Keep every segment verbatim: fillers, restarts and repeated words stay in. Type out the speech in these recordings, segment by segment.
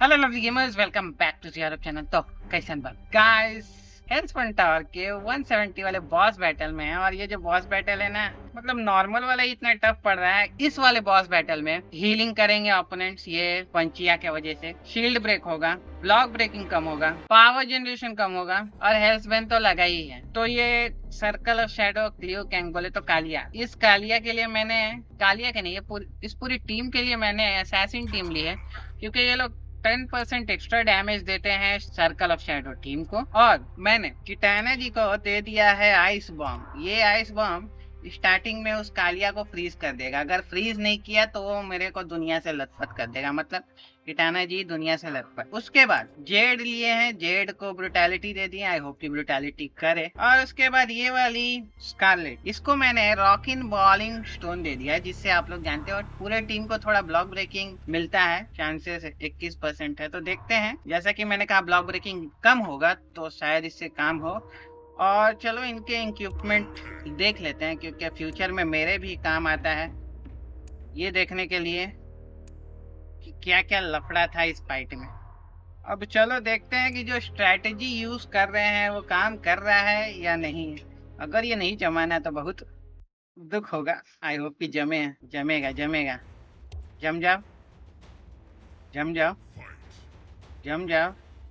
Hello lovely gamers, welcome back to YouTube channel. तो कैसे guys, हेल्सपन tower के एक सौ सत्तर वाले बॉस बैटल में है। और ये जो बॉस बैटल है ना, मतलब नॉर्मल वाला ही इतना टफ पड़ रहा है। इस वाले बॉस बैटल में हीलिंग करेंगे ओपोनेंट्स, ये पंचिया के वजह से शील्ड ब्रेक होगा, ब्लॉक ब्रेकिंग कम होगा, पावर जनरेशन कम होगा और हेल्थ बैन तो लगा ही है। तो ये सर्कल ऑफ शैडो क्लियो कैंग बोले तो कालिया, इस कालिया के लिए मैंने कालिया के नहीं, ये पूरी इस पूरी टीम के लिए मैंने असैसिन टीम ली है, क्योंकि ये लोग टेन परसेंट एक्स्ट्रा डैमेज देते हैं सर्कल ऑफ शैडो टीम को। और मैंने किटाना जी को दे दिया है आइस बॉम्ब। ये आइस बॉम्ब स्टार्टिंग में उस कालिया को फ्रीज कर देगा। अगर फ्रीज नहीं किया तो वो मेरे को दुनिया से लथपथ कर देगा, मतलब किटाना जी दुनिया से लथपथ। उसके बाद जेड लिए हैं, जेड को ब्रुटैलिटी दे दी, आई होप की ब्रुटैलिटी करे। और उसके बाद ये वाली स्कारलेट, इसको मैंने रॉकिन बॉलिंग स्टोन दे दिया, जिससे आप लोग जानते हो पूरे टीम को थोड़ा ब्लॉक ब्रेकिंग मिलता है। चांसेस इक्कीस परसेंट है, तो देखते हैं। जैसा कि मैंने कहा ब्लॉक ब्रेकिंग कम होगा तो शायद इससे काम हो। और चलो इनके इक्विपमेंट देख लेते हैं, क्योंकि फ्यूचर में मेरे भी काम आता है, ये देखने के लिए कि क्या क्या लफड़ा था इस फाइट में। अब चलो देखते हैं कि जो स्ट्रैटेजी यूज कर रहे हैं वो काम कर रहा है या नहीं। अगर ये नहीं जमाना तो बहुत दुख होगा। आई होप कि जमे जमेगा जमेगा जम जाओ जम जाओ जम जाओ।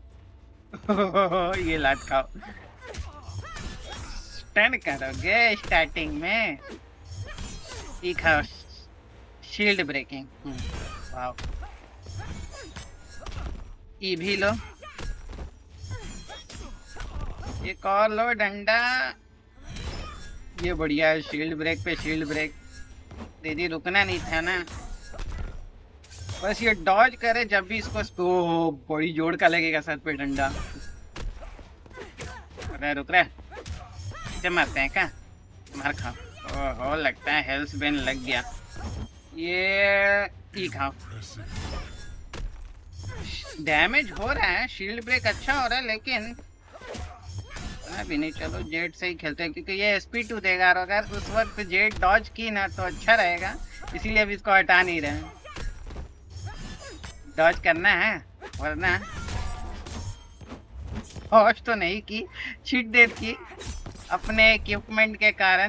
ये लात खाओ, स्टन करोगे स्टार्टिंग में, खाओ शील्ड ब्रेकिंग। वाओ, ये भी लो, एक और लो डंडा। ये बढ़िया है, शील्ड ब्रेक पे शील्ड ब्रेक। दीदी रुकना नहीं था ना, बस ये डॉज करे जब भी इसको। ओ, बड़ी जोड़ का लगेगा सर पे डंडा। अरे रुक रहा, मारते हैं क्या? मार खाओ। ओहो, लगता है हेल्थ बैन लग गया। ये ई खाओ। डैमेज हो रहा है, शील्ड ब्रेक अच्छा हो रहा है, लेकिन अभी नहीं। चलो जेड से ही खेलते हैं, क्योंकि ये एस पी टू देगा। और अगर उस वक्त जेड डॉज की ना तो अच्छा रहेगा, इसीलिए अभी इसको हटा नहीं रहे। डॉज करना है, वरना डॉज तो नहीं की, छीट देत की अपने इक्विपमेंट के कारण।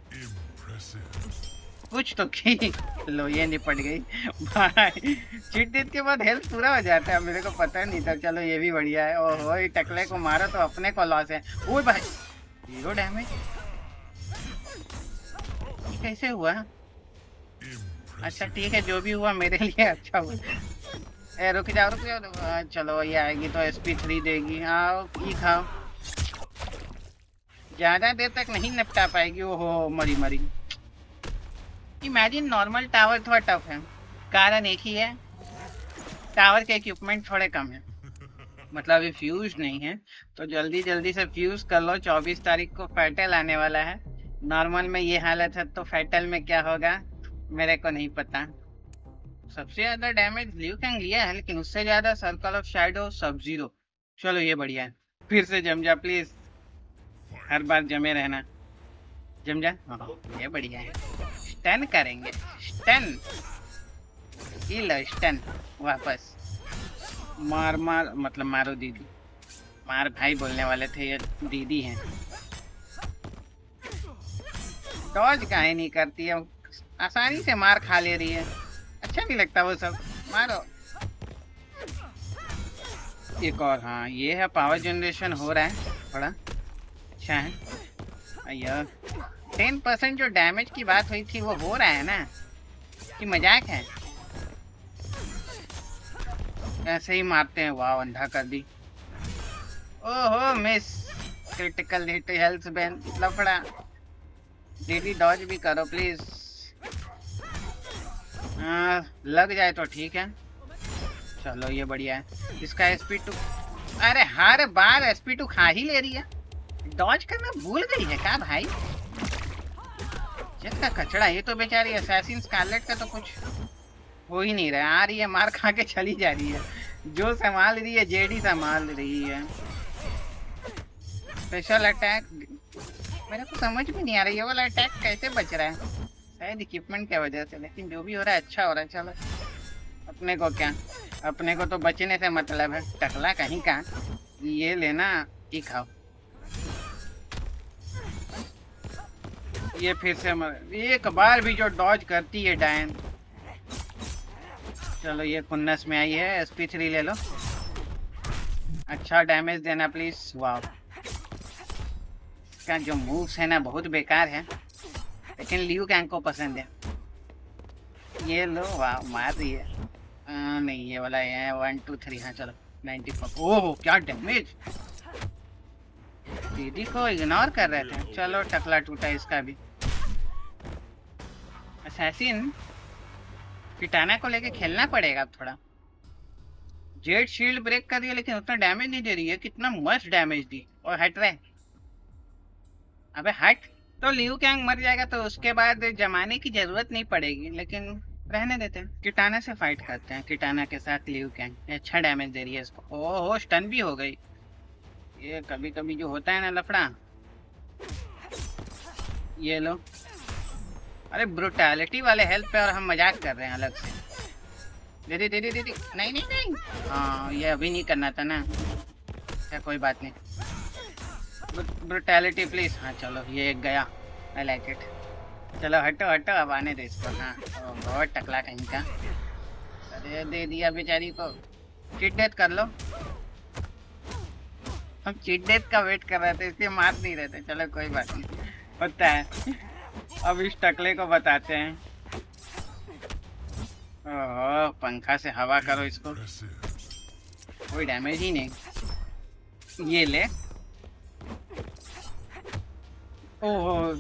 कुछ तो की। लो, ये निपट गई भाई। चीट देत के बाद हेल्थ पूरा हो जाता है, मेरे को पता नहीं था। चलो ये भी बढ़िया है। ओहो, ये टकले को मारो तो अपने को लॉस है। ओए भाई, जीरो डैमेज कैसे हुआ? अच्छा ठीक है, जो भी हुआ मेरे लिए अच्छा हुआ। ए रुक जाओ रुक जाओ। चलो ये आएगी तो एस पी थ्री देगी। आओ ई खाओ। ज्यादा देर तक नहीं निपटा पाएगी। ओहो, मरी मरी। इमेजिन नॉर्मल टावर थोड़ा टफ है, कारण एक ही है, टावर के इक्विपमेंट थोड़े कम है। मतलब अभी फ्यूज नहीं है, तो जल्दी जल्दी से फ्यूज कर लो। चौबीस तारीख को फैटल आने वाला है। नॉर्मल में ये हालत है, तो फैटल में क्या होगा मेरे को नहीं पता। सबसे ज्यादा डैमेज लियू कैंग लिया है, लेकिन उससे ज्यादा circle of shadow Sub Zero. चलो ये बढ़िया है। फिर से जम जा प्लीज, हर बार जमे रहना। जम जा। हाँ, ये बढ़िया है। स्टन करेंगे, स्टन लो, स्टन वापस। मार मार, मतलब मारो दीदी। मार भाई बोलने वाले थे, ये दीदी हैं। डॉज काहे नहीं करती है, आसानी से मार खा ले रही है। अच्छा नहीं लगता वो सब। मारो एक और। हाँ ये है, पावर जनरेशन हो रहा है थोड़ा अच्छा है। अय्या, टेन परसेंट जो डैमेज की बात हुई थी वो हो रहा है ना, कि मजाक है? ऐसे ही मारते हैं। वाह, अंधा कर दी। ओहो, miss. Critical hit, health ban, लफड़ा। दीदी डॉज भी करो प्लीज। आ, लग जाए तो ठीक है। चलो ये बढ़िया है। इसका एस पी टू, अरे हर बार एस पी टू खा ही ले रही है। डॉज करना भूल गई है क्या भाई? जिसका कचड़ा। ये तो बेचारी असैसिन स्कारलेट का तो कुछ हो ही नहीं रहा। आ रही है, मार खा के चली जा रही है। जो संभाल रही है जेडी संभाल रही है। स्पेशल अटैक मेरे को समझ में नहीं आ रहा, ये वाला अटैक कैसे बच रहा है? शायद इक्विपमेंट की वजह से, लेकिन जो भी हो रहा है अच्छा हो रहा है। चलो अपने को क्या, अपने को तो बचने से मतलब है, टकला कहीं का। ये लेना, ये खाओ। ये फिर से मर... एक बार भी जो डॉज करती है डायन। चलो ये खुन्नस में आई है, एस पी थ्री ले लो। अच्छा डैमेज देना प्लीज। वाह, इसका जो मूव्स है ना बहुत बेकार है, लेकिन लियू कैंग को पसंद है। ये लो, वाह मार रही है। आ, नहीं ये वाला है वन टू थ्री। हाँ चलो नाइन्टी फोर। ओह क्या डैमेज, दीदी को इग्नोर कर रहे थे। चलो टकला टूटा इसका भी। असैसिन किटाना को लेके खेलना पड़ेगा अब थोड़ा। जेड शील्ड ब्रेक कर दिया लेकिन उतना डैमेज नहीं दे रही है। कितना मस्त डैमेज दी। और हट रहे, अबे हट। तो लियू कैंग मर जाएगा तो उसके बाद जमाने की जरूरत नहीं पड़ेगी, लेकिन रहने देते हैं। किटाना से फाइट करते हैं, किटाना के साथ लियू कैंग। अच्छा डैमेज दे रही है इसको। ओहो स्टन भी हो गई। ये कभी कभी जो होता है ना लफड़ा। ये लो। अरे ब्रुटैलिटी वाले हेल्प पे और हम मजाक कर रहे हैं अलग से। दीदी दीदी दीदी, नहीं नहीं नहीं। हाँ ये अभी नहीं करना था ना। क्या कोई बात नहीं। Brutality please. हाँ चलो ये एक गया। I like it. चलो हटो हटो, अब आने दे इसको। हाँ बहुत टकला कहीं का। अरे दे दिया बेचारी को। चीट डेथ कर लो। हम चीट डेथ का वेट कर रहे थे इसलिए मार नहीं रहे थे। चलो कोई बात नहीं, होता है। अब इस टकले को बताते हैं। ओह पंखा से हवा करो इसको, कोई डैमेज ही नहीं। ये ले। ओहो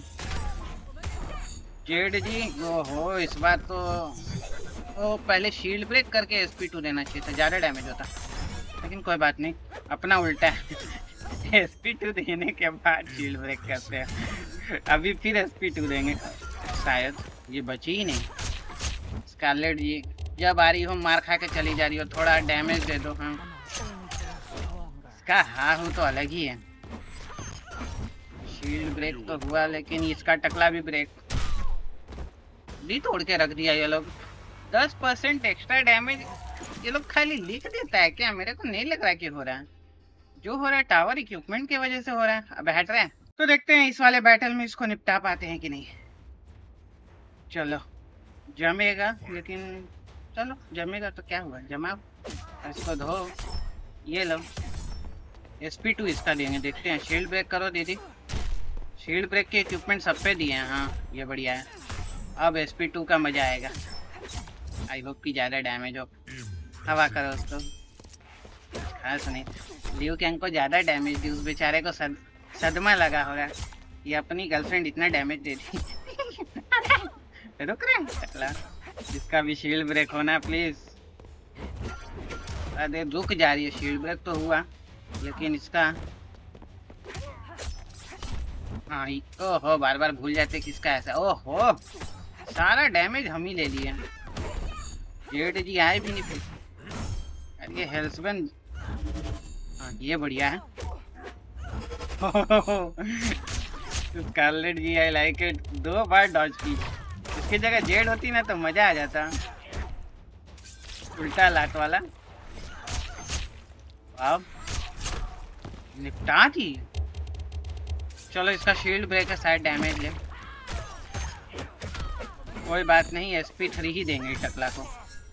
जेड जी, ओहो इस बार तो ओ पहले शील्ड ब्रेक करके एस पी टू देना चाहिए था, ज़्यादा डैमेज होता। लेकिन कोई बात नहीं, अपना उल्टा है। एस पी टू देने के बाद शील्ड ब्रेक करते हैं। अभी फिर एस पी टू देंगे शायद। ये बची ही नहीं। स्कारलेट जी जब आ रही हो मार खा के चली जा रही हो, थोड़ा डैमेज दे दो। हाँ इसका हाँ हूँ तो अलग ही है। शील्ड ब्रेक तो हुआ लेकिन इसका टकला भी ब्रेक भी तोड़ के रख दिया। ये लोग दस परसेंट एक्स्ट्रा डैमेज ये लोग खाली लिख देता है क्या? मेरे को नहीं लग रहा कि हो रहा है। जो हो रहा है टावर इक्विपमेंट की वजह से हो रहा है। अब हट रहा है तो देखते हैं इस वाले बैटल में इसको निपटा पाते हैं कि नहीं। चलो जमेगा, लेकिन चलो जमेगा तो क्या हुआ, जमा इसको धो। ये लो एस पी टू इसका देंगे, देखते हैं। शील्ड ब्रेक करो दीदी। शील्ड ब्रेक के इक्विपमेंट सब पे दिए हैं। हाँ ये बढ़िया है। अब एस पी टू का मजा आएगा। आई होप कि ज़्यादा डैमेज हो। हवा करो उसको, खास नहीं। लियू कैंग को ज़्यादा डैमेज दी, उस बेचारे को सद, सदमा लगा होगा। ये अपनी गर्लफ्रेंड इतना डैमेज दे दी। रुक रहे जिसका भी शील्ड ब्रेक होना प्लीज। अरे रुक जा रही है। शील्ड ब्रेक तो हुआ लेकिन इसका हाँ। ओहो बार बार भूल जाते किसका ऐसा। ओहो सारा डैमेज हम ही ले लिए। जेड जी आए भी नहीं फिर। अरे ये हेल्सबन, हाँ ये बढ़िया है। Scarlet ji I like it. दो बार डॉज की। इसकी जगह जेड होती ना तो मजा आ जाता। उल्टा लात वाला। अब निपटा थी। चलो इसका शील्ड ब्रेक है, शायद डैमेज ले। कोई बात नहीं, एस पी थ्री ही देंगे टकला को,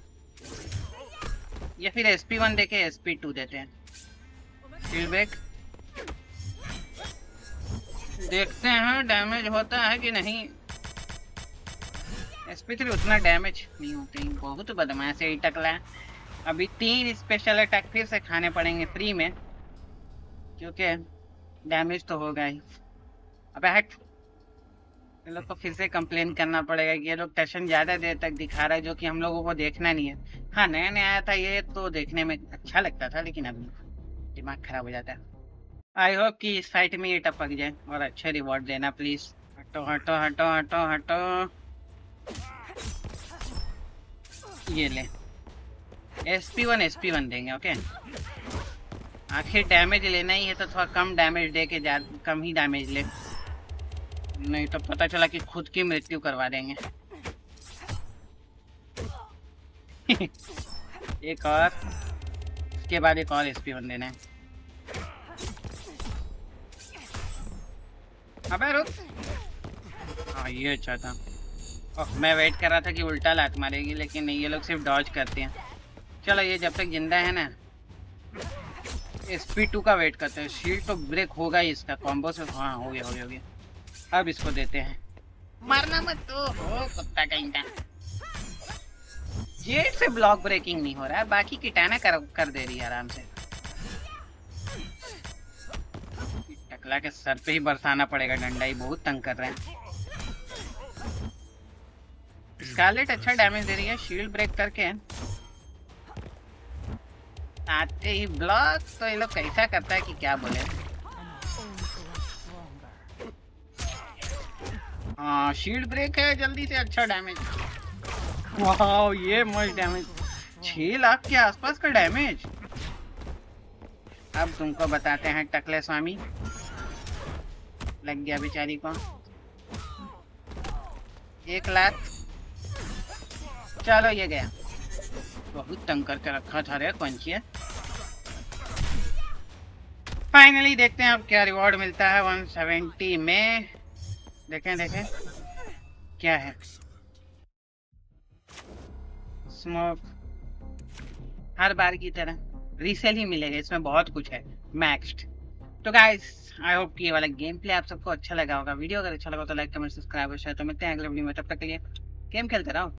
या फिर एस पी वन देके एस पी टू देते हैं। शील्ड ब्रेक देखते हैं डैमेज होता है कि नहीं। एस पी थ्री उतना डैमेज नहीं होते। बहुत बदमाश है ये टकला। अभी तीन स्पेशल अटैक फिर से खाने पड़ेंगे फ्री में, क्योंकि डैमेज तो होगा ही। अबे हट, ये लोग को फिर से कंप्लेन करना पड़ेगा कि ये लोग टशन ज़्यादा देर तक दिखा रहा है, जो कि हम लोगों को देखना नहीं है। हाँ नया नया आया था ये तो देखने में अच्छा लगता था, लेकिन अब दिमाग खराब हो जाता है। आई होप कि इस फाइट में ये टपक जाए और अच्छे रिवॉर्ड देना प्लीज। हटो हटो हटो हटो हटो। ये ले S P one S P one देंगे। ओके आखिर डैमेज लेना ही है तो थोड़ा कम डैमेज दे के जा, कम ही डैमेज ले, नहीं तो पता चला कि खुद की मृत्यु करवा देंगे। एक और, उसके बाद एक और एसपी बंदे ने। अबे रुक। हाँ ये अच्छा था। ओह, मैं वेट कर रहा था कि उल्टा लात मारेगी, लेकिन नहीं, ये लोग सिर्फ डॉज करते हैं। चलो ये जब तक जिंदा है ना, एसपी टू का वेट करते हैं। शील्ड तो ब्रेक होगा ही इसका कॉम्बो से। हाँ हो गया हो गया हो गया। अब इसको देते हैं। मरना मत तो हो कुत्ता कहीं का। जेट से ब्लॉक ब्रेकिंग नहीं हो रहा है, बाकी किटाना कर, कर दे रही है आराम से। टकला के सर पे ही बरसाना पड़ेगा डंडा, ही बहुत तंग कर रहे हैं। स्कारलेट अच्छा डैमेज दे रही है शील्ड ब्रेक करके। आते ही ब्लॉक तो ये लोग कैसा करता है कि क्या बोले। हाँ शील्ड ब्रेक है, जल्दी से अच्छा डैमेज। वाह ये मस्त डैमेज, छह लाख के आसपास का डैमेज। अब तुमको बताते हैं टकले स्वामी। लग गया बेचारी को एक लाख। चलो ये गया। बहुत तंग करके रखा था रे पंचिया। फाइनली देखते हैं अब क्या रिवॉर्ड मिलता है एक सौ सत्तर में। देखें देखें क्या है। स्मोक हर बार की तरह रीसेल ही मिलेगा, इसमें बहुत कुछ है मैक्स्ड। तो गाइस आई होप कि ये वाला गेम प्ले आप सबको अच्छा लगा होगा। वीडियो अगर अच्छा लगा तो लाइक कमेंट सब्सक्राइब और शेयर। तो मिलते हैं अगले वीडियो में, तब तक के लिए गेम खेलते रहो।